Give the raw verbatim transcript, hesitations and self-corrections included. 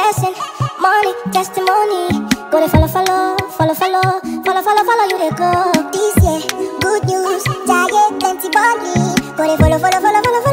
blessing, money, testimony. Go to follow, follow, follow, follow, follow, follow, follow you they go. This year, good news, giant plenty money. Go to follow, follow, follow, follow, follow.